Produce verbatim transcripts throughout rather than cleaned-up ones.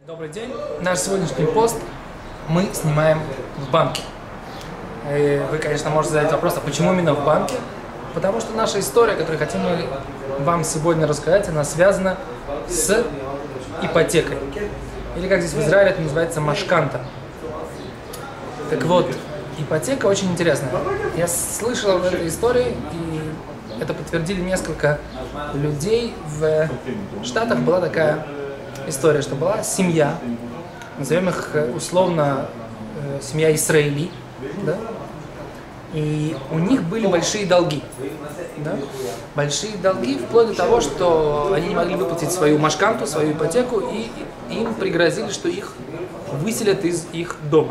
Добрый день. Наш сегодняшний пост мы снимаем в банке. И вы, конечно, можете задать вопрос, а почему именно в банке? Потому что наша история, которую хотим мы вам сегодня рассказать, она связана с ипотекой. Или, как здесь в Израиле это называется, машканта. Так вот, ипотека очень интересная. Я слышал об этой истории, и это подтвердили несколько людей. В Штатах была такая история, что была семья, назовем их условно семья Исраили, да? И у них были большие долги, да? Большие долги вплоть до того, что они не могли выплатить свою машканту, свою ипотеку, и им пригрозили, что их выселят из их дома.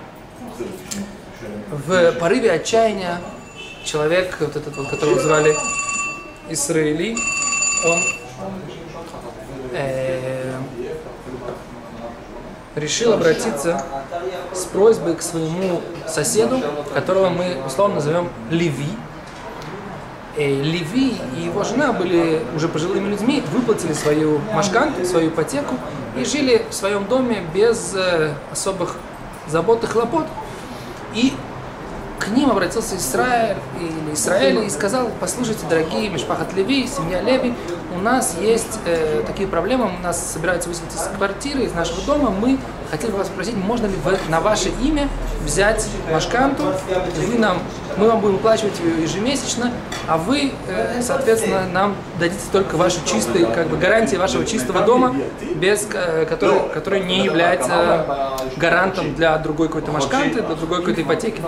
В порыве отчаяния человек, вот этот, вот, которого звали Исраили, он э, решил обратиться с просьбой к своему соседу, которого мы условно назовем Леви. И Леви и его жена были уже пожилыми людьми, выплатили свою машканту, свою ипотеку и жили в своем доме без э, особых забот и хлопот. И к ним обратился Израиль, или Израиль и сказал: послушайте, дорогие Мишпахат Леви, семья Леви, у нас есть э, такие проблемы, у нас собираются выселить из квартиры, из нашего дома, мы хотели бы вас спросить, можно ли вы на ваше имя взять машканту, вы нам, мы вам будем выплачивать ее ежемесячно, а вы, э, соответственно, нам дадите только ваши чистые, как бы, гарантии вашего чистого дома, без, э, который, который не является гарантом для другой какой-то машканты, для другой какой-то ипотеки.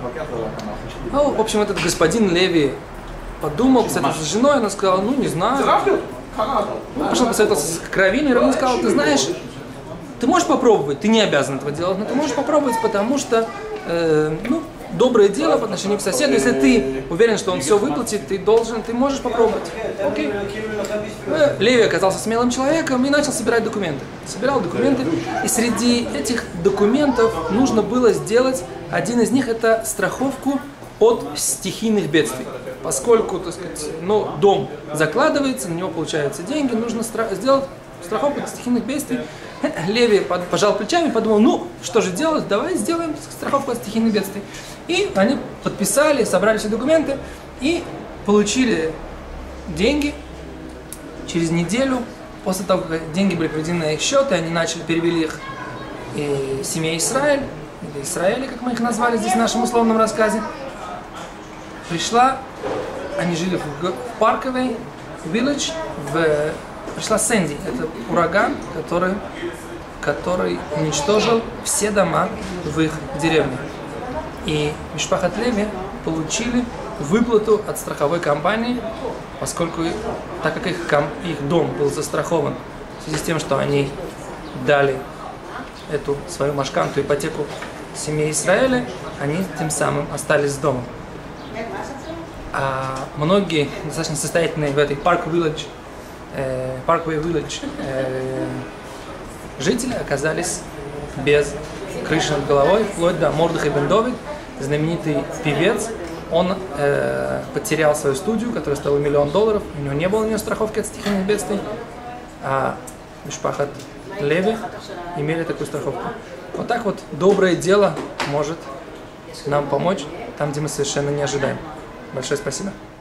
Ну, в общем, этот господин Леви подумал, кстати, с женой, она сказала: ну, не знаю. Ну, пошел посоветоваться с Раввином, и Раввин сказал: ты знаешь, ты можешь попробовать, ты не обязан этого делать, но ты можешь попробовать, потому что, э, ну, доброе дело по отношению к соседу, если ты уверен, что он все выплатит, ты должен, ты можешь попробовать. Окей. Леви оказался смелым человеком и начал собирать документы. Собирал документы, и среди этих документов нужно было сделать, один из них — это страховку от стихийных бедствий. Поскольку, так сказать, ну, дом закладывается, на него получаются деньги, нужно стра- сделать страховку от стихийных бедствий. Леви пожал плечами, подумал: ну, что же делать, давай сделаем страховку от стихийных бедствий. И они подписали, собрали все документы и получили деньги. Через неделю, после того, как деньги были приведены на их счет, и они начали, перевели их и семье Израиль, или Израили, как мы их назвали здесь в нашем условном рассказе, пришла, они жили в Парковой Виллидж, в, пришла Сэнди, это ураган, который, который уничтожил все дома в их деревне. И Мишпахат Леви получили выплату от страховой компании, поскольку, так как их, их дом был застрахован в связи с тем, что они дали эту свою машканту, ипотеку семье Израиля, они тем самым остались с домом. А многие достаточно состоятельные в этой Park Village, э, Parkway Village э, жители оказались без крыши над головой, вплоть до Мордехай бен Довид, знаменитый певец. Он э, потерял свою студию, которая стоила миллион долларов, у него не было у него страховки от стихийных бедствий, а Мишпахат Леви имели такую страховку. Вот так вот доброе дело может нам помочь там, где мы совершенно не ожидаем. Большое спасибо.